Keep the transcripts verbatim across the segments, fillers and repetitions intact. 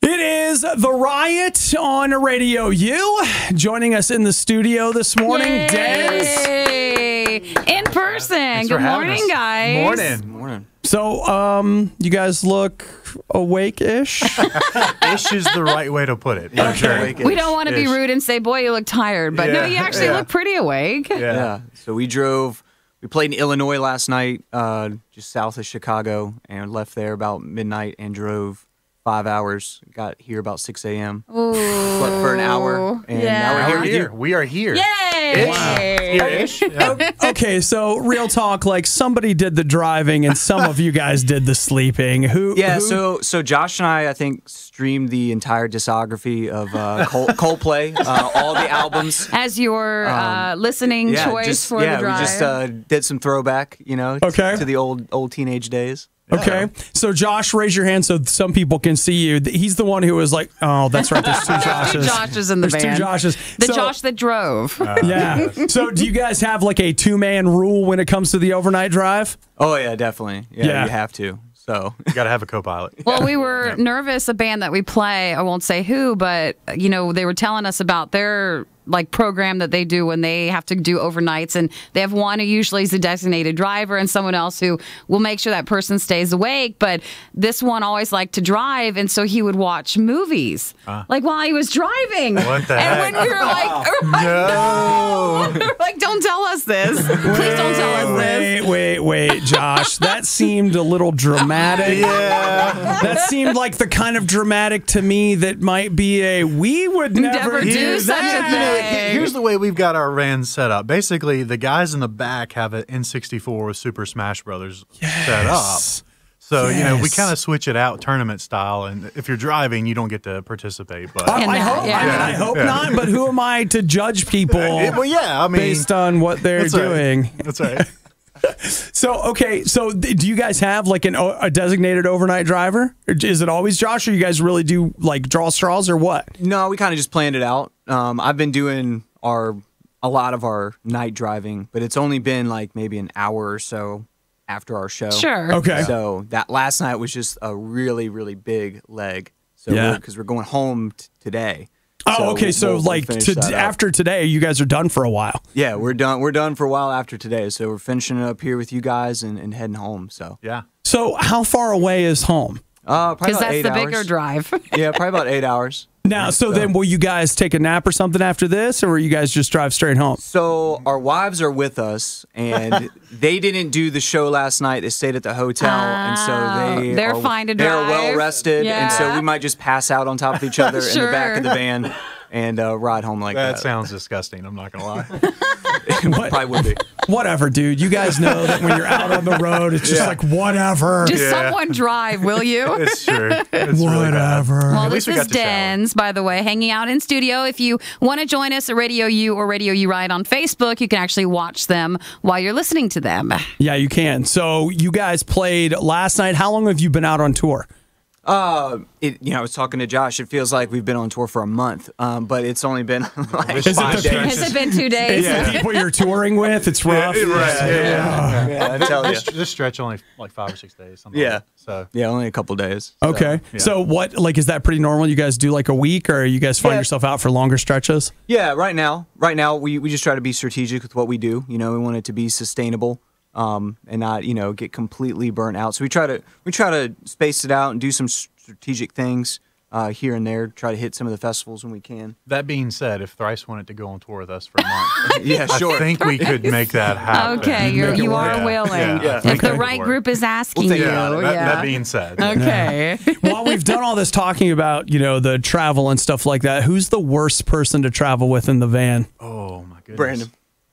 It is the Riot on RadioU. Joining us in the studio this morning, Yay! Dennis. In person. Good morning, us. guys. Morning. Morning. So, um, you guys look awake-ish? Ish is the right way to put it. Yeah, Okay. sure. We don't want to be Ish. rude and say, boy, you look tired. But no, Yeah, you actually yeah. look pretty awake. Yeah. Yeah. So we drove, we played in Illinois last night, uh, just south of Chicago, and left there about midnight and drove five hours. Got here about six A M Ooh. Slept for an hour, and Yeah. now we're Now here we're with here. you. We are here. Yay! Wow. Here-ish. Yeah. Okay, so real talk, like somebody did the driving and some of you guys did the sleeping. Who? Yeah, who- so so Josh and I, I think, streamed the entire discography of uh, Col- Coldplay, uh, all the albums. As your uh, listening Yeah, choice just, for yeah, the drive. we just uh, did some throwback, you know, t- Okay. to the old old teenage days. Okay, so Josh, raise your hand so some people can see you. He's the one who was like, "Oh, that's right. There's two Joshes. Two Joshes in the There's band. two Joshes. the So- Josh that drove. Uh, Yeah. So, do you guys have like a two-man rule when it comes to the overnight drive? Oh yeah, definitely. Yeah, Yeah. you have to. So You got to have a co-pilot. Well, we were nervous, a band that we play, I won't say who, but, you know, they were telling us about their, like, program that they do when they have to do overnights, and they have one who usually is a designated driver and someone else who will make sure that person stays awake, but this one always liked to drive, and so he would watch movies, like, while he was driving. What the and heck? when we were like, we were like, no! We were like, don't tell us this. Please don't tell us this. Wait, wait, wait, Josh. That seemed a little dramatic. Yeah. That seemed like the kind of dramatic to me that might be a we would never, Never do do such a that. thing. He- Here's the way we've got our van set up. Basically, the guys in the back have an N sixty-four with Super Smash Brothers set up. So, you know, we Yes. kind of switch it out tournament style. And if you're driving, you don't get to participate. But I, In I that, hope, yeah. I, mean, I hope Yeah. not, but who am I to judge people Eh, well, yeah, I mean, based on what they're that's right. doing? That's right. So, okay, so th- do you guys have like an, o- a designated overnight driver? Or is it always Josh, or you guys really do like draw straws or what? no, we kind of just planned it out. Um, I've been doing our a lot of our night driving, but it's only been like maybe an hour or so after our show. Sure. Okay. So that last night was just a really really big leg. So Yeah. because we're, we're going home t- today. Oh, So okay. So, we'll- we'll like, finish to, that up. after today, you guys are done for a while. Yeah, we're done. We're done for a while after today. So we're finishing it up here with you guys and, and heading home. So Yeah. So, how far away is home? uh, probably Because about that's eight the hours. bigger drive. Yeah, probably about eight hours. Now, so then will you guys take a nap or something after this, or will you guys just drive straight home? So our wives are with us, and they didn't do the show last night. They stayed at the hotel, and so they Oh, they're are, fine to They're drive. well rested, and so Yeah. we might just pass out on top of each other in the back of the Sure. van and uh, ride home like that. That sounds disgusting. I'm not going to lie. Probably would be. Whatever, dude. You guys know that when you're out on the road, it's just Yeah. like, whatever. Just Yeah. someone drive, will you? It's true. It's really bad. Whatever. Well, At this least we is got to shower. Dens, by the way, hanging out in studio. If you want to join us at RadioU or RadioU Riot on Facebook, you can actually watch them while you're listening to them. Yeah, you can. So you guys played last night. How long have you been out on tour? Uh, it, you know, I was talking to Josh. It feels like we've been on tour for a month, um, but it's only been like Is it five the- days. Has it been two days? It's the people you're touring with. It's rough. Yeah, right. Yeah, yeah, yeah. Yeah, I tell you. This, this stretch only like five or six days. Something Yeah. Like that. So Yeah, only a couple days. so. Okay. Yeah. So what, like, is that pretty normal? You guys do like a week, or you guys find Yeah. yourself out for longer stretches? Yeah, right now, right now we, we just try to be strategic with what we do. You know, we want it to be sustainable, um, and not, you know, get completely burnt out. So we try to we try to space it out and do some strategic things uh, here and there. Try to hit some of the festivals when we can. that being said, if Thrice wanted to go on tour with us for a month, Yeah, I sure. think we could make that happen. Okay, you're, Make it you work. are Yeah, willing. yeah. Yeah. If the Okay. right group is asking We'll you. think Yeah, that, yeah. that being said. Okay. While we've done all this talking about, you know, the travel and stuff like that, who's the worst person to travel with in the van? Oh, my goodness. Brandon.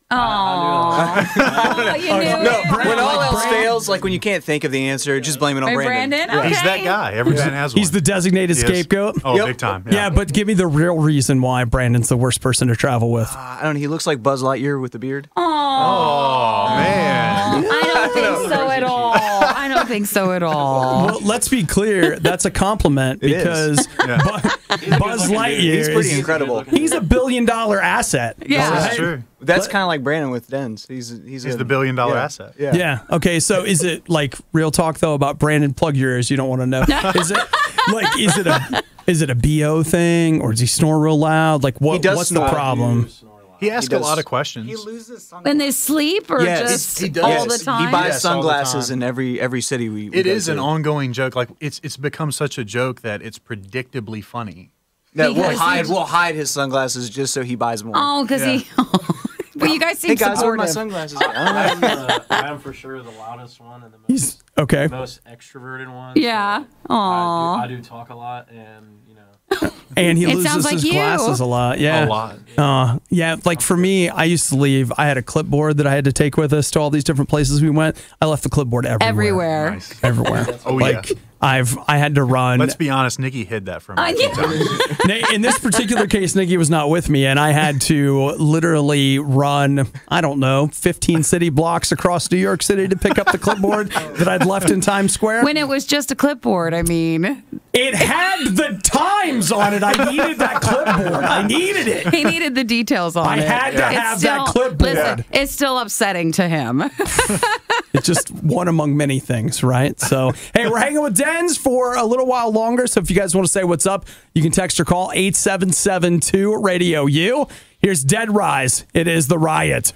Oh, you knew No, it. when all else fails, like when you can't think of the answer, just blame it on Right, Brandon. Brandon? Okay. He's that guy. Every man has one. He's the designated He is. scapegoat? Oh, Yep. big time. Yeah, but give me the real reason why Brandon's the worst person to travel with. Uh, I don't know. He looks like Buzz Lightyear with the beard. Oh, man. I don't think so at all. I don't think so at all. Well, let's be clear. That's a compliment It is. because Yeah. Bu- Buzz Lightyear He's pretty is, incredible. He's a billion dollar asset. Yeah. That's Right? true. That's kind of like Brandon with Dens. He's he's, He's a, the billion dollar yeah, asset. Yeah. Yeah. Okay. So is it like real talk though about Brandon? Plug your ears. You don't want to know. Is it like is it a Is it a B O thing, or does he snore real loud? Like, what? He does what's snore. the problem? He asks He a does. lot of questions. He loses some. When they sleep or Yes, just he does. all Yes, the time? He buys Yes, all the sunglasses time. in every every city we. we It go is an to. ongoing joke. Like it's it's become such a joke that it's predictably funny. That we'll Because hide he- we'll hide his sunglasses just so he buys more. Oh, because Yeah. he. Well, you guys seem hey guys, where are my supportive. sunglasses? I don't know. I'm, uh, I'm for sure the loudest one and the most, He's okay. most extroverted one. Yeah. So Aw. I do, I do talk a lot, and you know. And he It loses sounds like his you. glasses a lot. Yeah. A lot. Uh, yeah, like for me, I used to leave. I had a clipboard that I had to take with us to all these different places we went. I left the clipboard everywhere. Everywhere. Nice. Everywhere. Oh like yeah. I've I had to run. Let's be honest. Nikki hid that from me. Uh, a few yeah. times. Na- In this particular case, Nikki was not with me, and I had to literally run, I don't know, fifteen city blocks across New York City to pick up the clipboard that I'd left in Times Square. When it was just a clipboard, I mean, It had the times on it. I needed that clipboard. I needed it. he needed the details on I it. had to It's have still, that clipboard. Listen, it's still upsetting to him. It's just one among many things, right? So, hey, we're hanging with Dens for a little while longer. So if you guys want to say what's up, you can text or call eight seven seven two radio U. Here's Dead Rise. It is the Riot.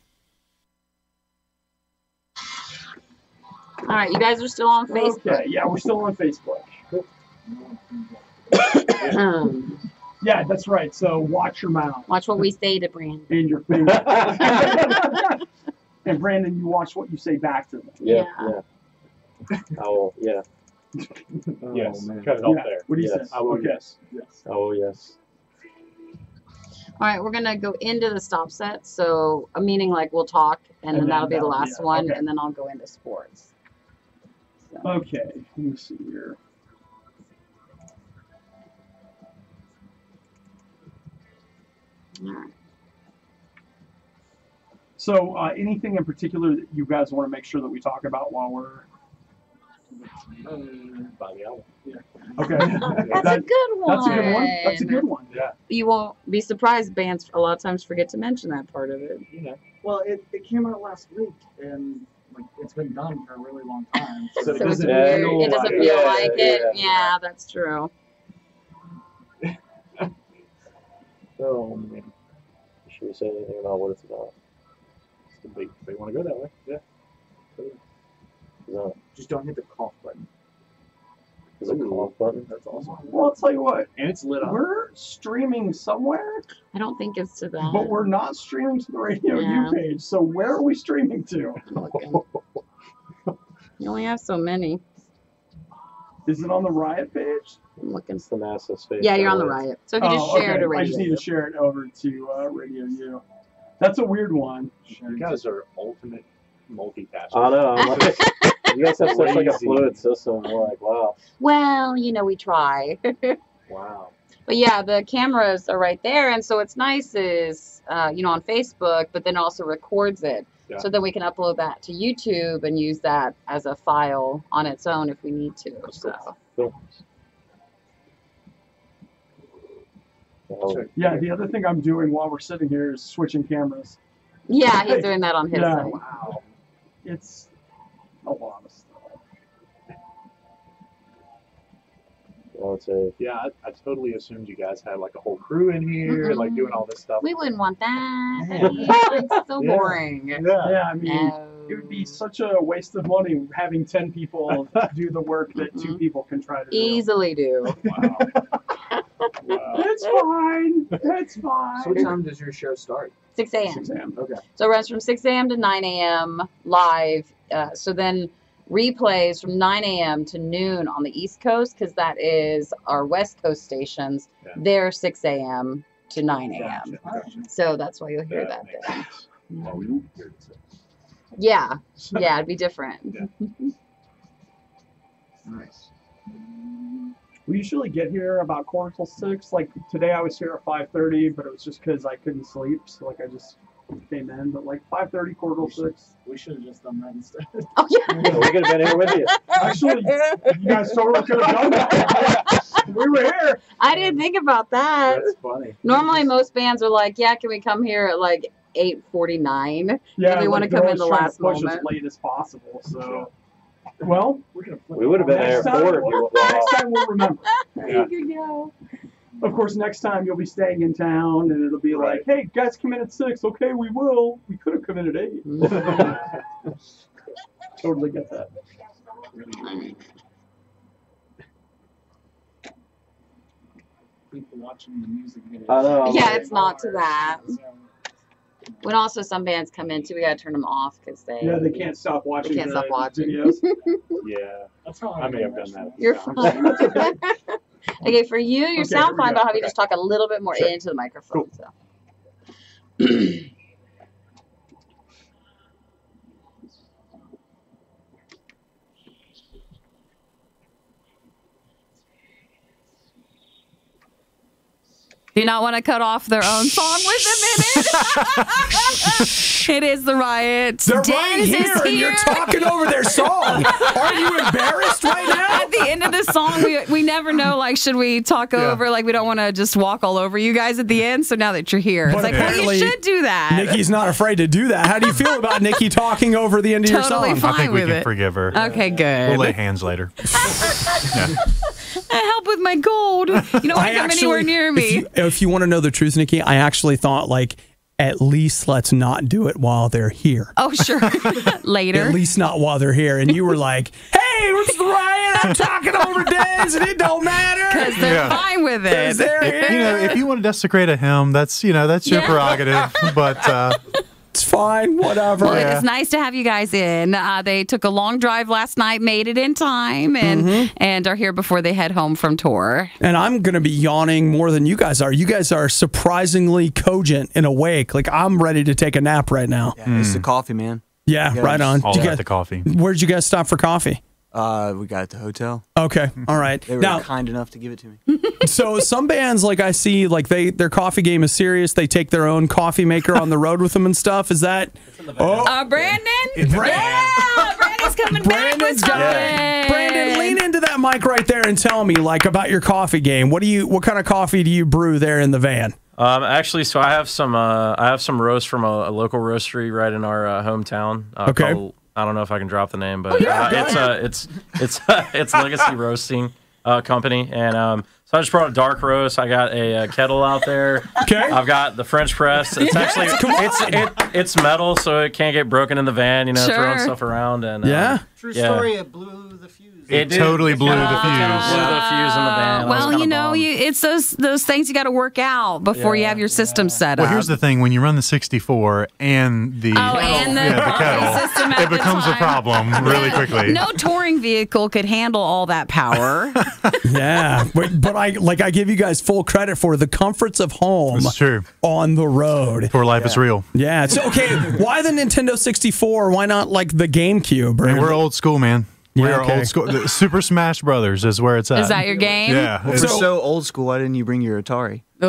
All right, you guys are still on Facebook. Okay, yeah, we're still on Facebook. Um, Yeah, that's right. So watch your mouth watch what we say to Brandon. and your finger. And Brandon, you watch what you say back to them. Yeah. yeah. Oh, yeah. Yes. man. Cut it off Yeah. there. What do you Yes. say? I will Okay. yes. Yes. Oh, yes. All right, we're gonna go into the stop set. So a meaning like we'll talk, and, And then then that'll be the that'll- last yeah, one, okay. and then I'll go into sports. Okay, let me see here. All right. So, uh, anything in particular that you guys want to make sure that we talk about while we're By the hour. okay? That's That- a good one. That's a good one. That's a good one. Yeah. You won't be surprised. Bands a lot of times forget to mention that part of it. You know. Well, it, it came out last week, and like it's been done for a really long time. So So it it's doesn't weird. feel It doesn't like- feel Yeah, like it. yeah. Yeah, that's true. Oh, man. Should we say anything about what it's about? They, they want to go that way. Yeah. No. Just don't hit the cough button. Is it a cough button? That's awesome. Well, I'll tell you what. And it's lit up. We're streaming somewhere, I don't think it's to that. but we're not streaming to the Radio Yeah. U page. So where are we streaming to? Looking. You only have so many. Is it on the Riot page? I'm looking. It's the NASA space. Yeah, you're on the Shuttle. Riot. So if you just Oh, share okay. to I radio. just need to share it over to uh, Radio U. That's a weird one. You guys are ultimate multitaskers. I know. I'm like, you guys have such like a Crazy. fluid system. We're like, wow. Well, you know, we try. Wow. But yeah, the cameras are right there, and so what's nice is, uh, you know, on Facebook, but then also records it. Yeah. So then we can upload that to YouTube and use that as a file on its own if we need to. So Cool. Oh, Yeah, the other thing I'm doing while we're sitting here is switching cameras. yeah, he's doing that on his Yeah. side. Wow. It's a lot of stuff. I would say. Yeah, I, I totally assumed you guys had like a whole crew in here, Mm-mm. like doing all this stuff. We wouldn't want that. Yeah. It's so Yeah. boring. Yeah. Yeah, I mean, No. it would be such a waste of money having ten people do the work that two Mhm. people can try to do. Easily do. Wow. Wow. It's fine. It's fine. So what time does your show start? six a.m. six a.m. Okay. So it runs from six a.m. to nine a.m. live. Uh, so then replays from nine a.m. to noon on the East Coast, because that is our West Coast stations. Yeah. They're six a.m. to nine a.m. Gotcha, gotcha. So that's why you'll hear That that makes there. sense. Oh, we won't hear it. Yeah. Yeah, it'd be different. Yeah. Nice. We usually get here about quarter till six. Like today, I was here at five thirty, but it was just because I couldn't sleep, so like I just came in. But like five thirty, quarter till six. We should have just done that instead. Oh, yeah. Yeah, we could have been here with you. Actually, you guys totally could have done that. We were here. I didn't think about that. That's funny. Normally, most bands are like, yeah, can we come here at like eight forty-nine? Yeah, they wanna like, they're come in always the trying to last push moment. as late as possible. So Well, We would have been there next time, four if you next time we'll remember. Yeah. Of course, next time you'll be staying in town, and it'll be Right. like, "Hey, guys, come in at six." Okay, we will. We could have come in at eight. Totally get that. People watching the music videos. I know. I'm Yeah, like, it's not to that. When also some bands come in too, we gotta turn them off because they. Yeah, they can't stop watching. They can't the stop watching. videos. Yeah. That's how I may have done that. You're Yeah. fine. That's okay. Okay, for you, you Okay, sound here we fine, go. but I'll have you Okay. just talk a little bit more Sure. into the microphone. Cool. So. Do you not want to cut off their own song with them in it? It is the Riot. They're right Dennis here, is and you're talking over their song. Are you embarrassed right now? At the end of the song, we, we never know, like, should we talk Yeah. over? Like, we don't want to just walk all over you guys at the end. So now that you're here, But it's like, well, apparently, you should do that. Nikki's not afraid to do that. How do you feel about Nikki talking over the end of Totally your song? fine. I think we with can it. forgive her. Okay, good. We'll lay hands later. I help with my gold. You don't want to come anywhere near me. If you, if you want to know the truth, Nikki, I actually thought, like, at least let's not do it while they're here. Oh, sure. Later. At least not while they're here. And you were like, hey, it's the Riot. I'm talking over Dens, and it don't matter. Because they're Yeah. fine with 'Cause it. they're If, you know, if you want to desecrate a hymn, that's you know that's your Yeah. prerogative. But uh, It's fine, whatever. Well, Yeah. it's nice to have you guys in. Uh, they took a long drive last night, made it in time, and Mm-hmm. and are here before they head home from tour. And I'm going to be yawning more than you guys are. You guys are surprisingly cogent and awake. Like, I'm ready to take a nap right now. Yeah, It's the coffee, man. Yeah, Yeah, right on. all Did you about guys- the coffee. Where'd you guys stop for coffee? Uh, we got it at the hotel. Okay, all right. They were Now, kind enough to give it to me. so some bands, like I see, like they their coffee game is serious. They take their own coffee maker on the road with them and stuff. Is that? Oh, Uh, Brandon? Brandon. Yeah, Brandon's coming Brandon's back with got it. something. Brandon, lean into that mic right there and tell me, like, about your coffee game. What do you? What kind of coffee do you brew there in the van? Um, actually, so I have some. Uh, I have some roast from a, a local roastery right in our uh, hometown. Uh, Okay. called- I don't know if I can drop the name, but yeah, uh, go it's uh, it's it's it's Legacy Roasting uh, Company, and um, so I just brought a dark roast. I got a, uh kettle out there. Okay. I've got the French press. It's actually it's it, it's metal, so it can't get broken in the van. You know, Sure. throwing stuff around and um, Yeah. True Yeah. story, it blew the fuse. It did. totally blew the Blew fuse. the fuse in the van. I was Well, kinda you know, bummed. you, it's those those things you got to work out before you Yeah, have your system set Well, up. here's the thing: when you run the sixty-four and the Oh, and the yeah, the coffee kettle, system at it the becomes a time. problem really quickly. No touring vehicle could handle all that power. Yeah, but, but I like I give you guys full credit for the comforts of home It's true. on the road. For life is real. Yeah. So okay, why the Nintendo sixty-four? Why not like the GameCube? I mean, Brandon? we're old school, man. We Yeah, are okay. old school. The Super Smash Brothers is where it's at. Is that your game? Yeah. We're it's- so old school. Why didn't you bring your Atari? Oh,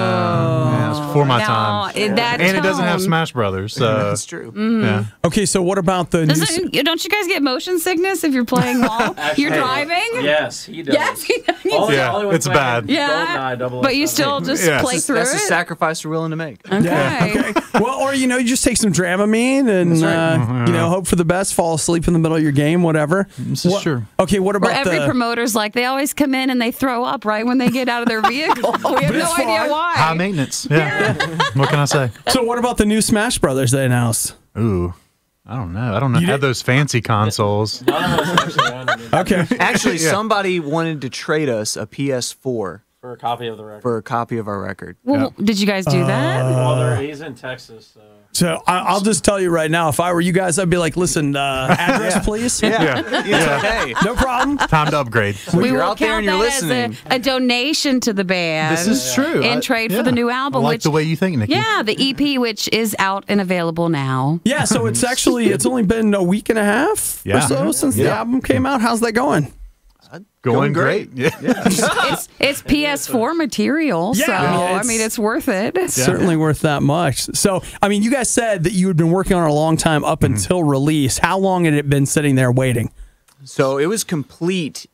yeah, it's before my no, time. it- that And it doesn't have tone. Smash Brothers. So That's true. yeah. Okay, so what about the new? s- Doesn't, don't you guys get motion sickness if you're playing while you're Hey, driving? Yes, he does. Yes, he does. Only- Yeah, only when it's playing bad. Yeah, GoldenEye double oh but you seven. still just Yeah. play That's, through that's it. the sacrifice we're willing to make. Okay. Yeah. Okay. Well, or you know, you just take some Dramamine and uh, you know hope for the best. Fall asleep in the middle of your game, whatever. This is What- true. Okay, what Where about every the? promoter's like, they always come in and they throw up right when they get out of their vehicle. We have But no it's idea fine. why. High maintenance. Yeah. What can I say? So what about the new Smash Brothers they announced? Ooh. I don't know. I don't know. You Have did- those fancy consoles. None of us actually own it Okay. Actually, Yeah. somebody wanted to trade us a P S four for a copy of the record. for a copy of our record. Well, did you guys do that? well, they're, he's in Texas, so. So I, I'll just tell you right now, if I were you guys, I'd be like, listen, uh, address, please. Yeah. It's okay. No problem. Time to upgrade. We you're will out there count and you're that listening. as a, a donation to the band. This is true. In I- trade yeah. for the new album. I like which, the way you think, Nikki. Yeah, the E P, which is out and available now. Yeah, so it's actually it's only been a week and a half Yeah. or so since the Yeah. album came out. How's that going? Going, Going great. great. Yeah. It's it's P S four material, Yeah, so I mean, I it's- mean it's worth it. Certainly worth that much. So, I mean, you guys said that you had been working on it a long time up Mm-hmm. until release. How long had it been sitting there waiting? So it was complete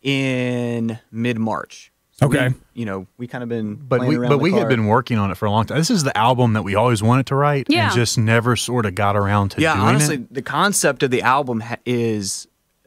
in mid March. So Okay. we, you know, we kind of been But playing we around but the we had car. been working on it for a long time. This is the album that we always wanted to write Yeah. and just never sort of got around to Yeah, doing honestly, it. the concept of the album ha- is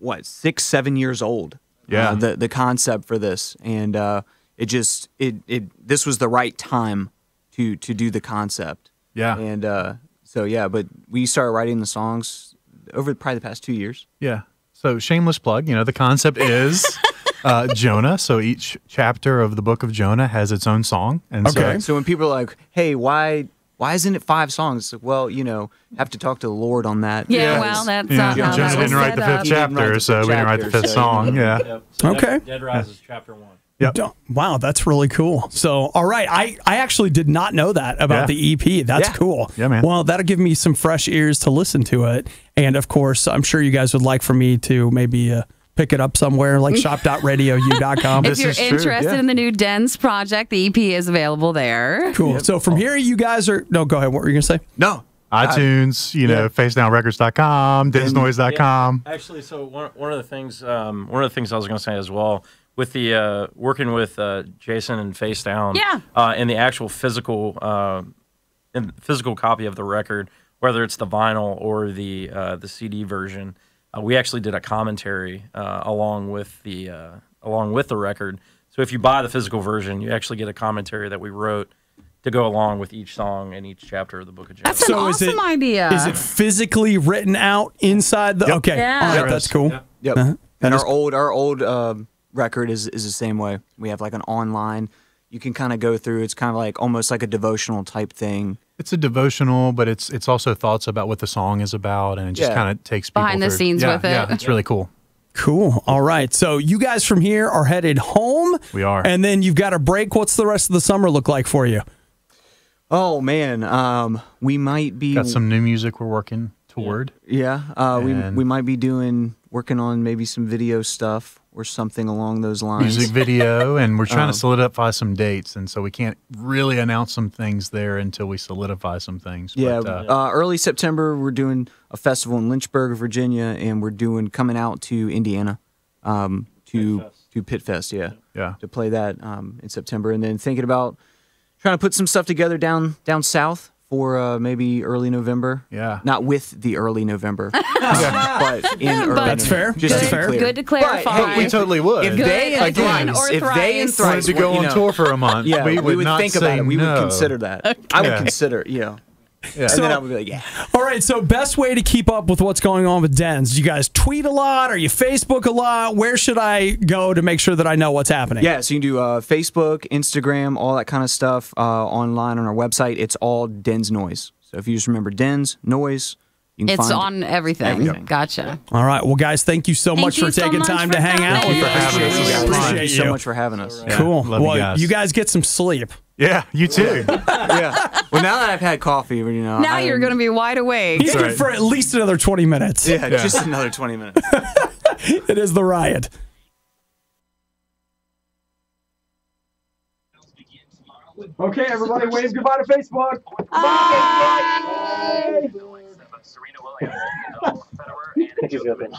what six, seven years old. Yeah. Uh, the the concept for this, and uh, it just it it this was the right time to to do the concept. Yeah. And uh, so yeah, but we started writing the songs over probably the past two years. Yeah. So shameless plug. You know, the concept is uh, Jonah. So each chapter of the book of Jonah has its own song. And Okay. So, So when people are like, "Hey, why why isn't it five songs?" It's like, well, you know, have to talk to the Lord on that. Yeah, Yeah. well, that's yeah, uh, how Jonah that was didn't write the set fifth up. He didn't write chapter, the so fifth we didn't write the chapter, fifth so- song. Yeah. Yep. So Okay. Dead, Dead Rise is chapter one. Yep. Don't- Wow, that's really cool. So, all right, I, I actually did not know that about Yeah. the E P. That's Yeah. cool. Yeah, man. Well, that'll give me some fresh ears to listen to it. And of course, I'm sure you guys would like for me to maybe uh, pick it up somewhere like shop dot radio u dot com. If This you're is true, interested yeah. in the new Dens project, the E P is available there. Cool. So from here, you guys are. No, go ahead. What were you going to say? No, iTunes, you know, yeah. face down records dot com, dens noise dot com. Yeah, actually, so one, one of the things, um, one of the things I was going to say as well, with the uh, working with uh, Jason and Face Down, Yeah. uh, and the actual physical, uh, and physical copy of the record, whether it's the vinyl or the uh, the C D version, uh, we actually did a commentary uh, along with the uh, along with the record. So if you buy the physical version, you actually get a commentary that we wrote to go along with each song and each chapter of the Book of Jonah. That's an So is awesome it- idea. Is it physically written out inside the? Yep. Okay. Yeah. All right, There that's is. cool. Yep. Yep. Uh-huh. That And is our old our old um, record is is the same way. We have like an online. You can kind of go through. It's kind of like almost like a devotional type thing. It's a devotional, but it's it's also thoughts about what the song is about, and it just Yeah. kind of takes people Behind the through- scenes yeah, with it. Yeah, it's really cool. Cool. All right. So you guys from here are headed home. We are. And then you've got a break. What's the rest of the summer look like for you? Oh man, um, we might be Got some new music we're working toward. Yeah, uh, we And- we might be doing working on maybe some video stuff or something along those lines. Music video, and we're trying Um, to solidify some dates, and so we can't really announce some things there until we solidify some things. Yeah, But, uh, uh, early September we're doing a festival in Lynchburg, Virginia, and we're doing coming out to Indiana, um, to Pit Fest. to Pit Fest. Yeah, yeah. to play that um, in September, and then thinking about trying to put some stuff together down down south for uh, maybe early November. Yeah. Not with the early November, but in early That's fair. Just That's to be fair. clear. Good to clarify. hey, We totally would. If Good they and again, Thrice, or if they and Thrice. Thrice wanted to go you on know, tour for a month, yeah, we would, not think say about it. We no. would consider that. I would Yeah. consider, you know. Yeah. And So- then I would be like, yeah. All right. So best way to keep up with what's going on with Dens. You guys tweet a lot, or you Facebook a lot. Where should I go to make sure that I know what's happening? Yeah, so you can do uh, Facebook, Instagram, all that kind of stuff uh, online on our website. It's all Dens Noise. So if you just remember Dens Noise, you can It's find on everything. everything. Gotcha. All right. Well, guys, thank you so Thank much you for so taking much time for to hang out coming. with us. Thank you for having us. Really It's appreciate fun. Thank you so you. much for having us. Yeah. Cool. Love you well, guys. you guys get some sleep. Yeah, you too. yeah. Well, now that I've had coffee, you know. Now I, you're going to be wide awake. He's good right. for at least another twenty minutes. Yeah, Yeah. just another twenty minutes. It is the riot. Okay, everybody, wave goodbye to Facebook. He's got that.